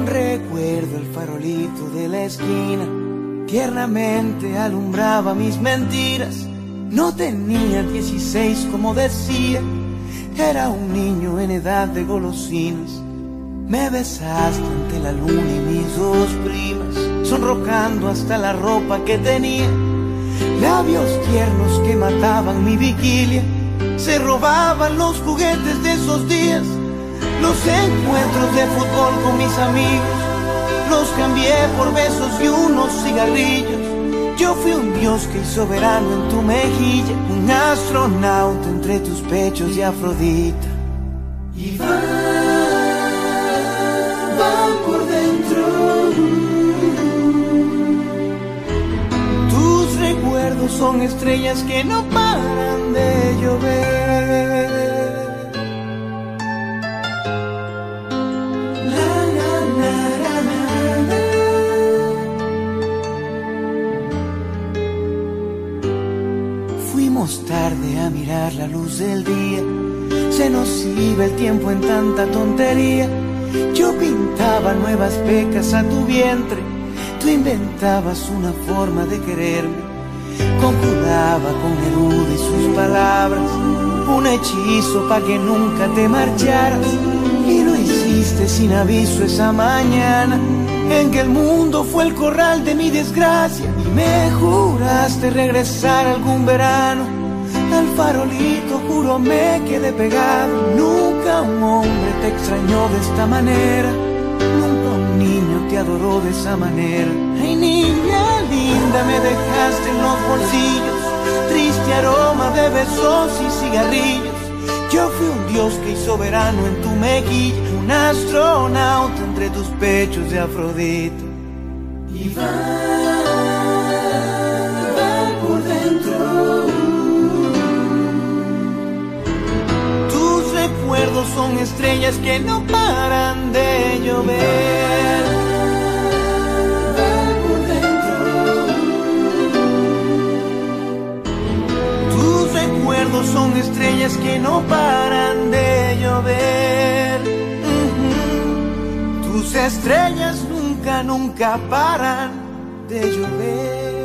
recuerdo el farolito de la esquina, tiernamente alumbraba mis mentiras. No tenía 16 como decía, era un niño en edad de golosinas. Me besaste ante la luna y mis dos primas, sonrojando hasta la ropa que tenía. Labios tiernos que mataban mi vigilia, se robaban los juguetes de esos días. Los encuentros de fútbol con mis amigos los cambié por besos y unos cigarrillos. Yo fui un dios que hizo verano en tu mejilla, un astronauta entre tus pechos y Afrodita. Y van por dentro. Tus recuerdos son estrellas que no paran de llover. Tarde a mirar la luz del día, se nos iba el tiempo en tanta tontería. Yo pintaba nuevas pecas a tu vientre, tú inventabas una forma de quererme. Conjuraba con Neruda y sus palabras un hechizo pa' que nunca te marcharas. Y lo hiciste sin aviso esa mañana en que el mundo fue el corral de mi desgracia. Y me juraste regresar algún verano. Al farolito juro me quedé pegado. Nunca un hombre te extrañó de esta manera, nunca un niño te adoró de esa manera. Ay, niña linda, me dejaste en los bolsillos triste aroma de besos y cigarrillos. Yo fui un dios que hizo verano en tu mejilla, un astronauta entre tus pechos de Afrodita. Y van por dentro. Tus recuerdos son estrellas que no paran de llover. Van por dentro. Tus recuerdos son estrellas que no paran de llover. Tus estrellas nunca, nunca paran de llover.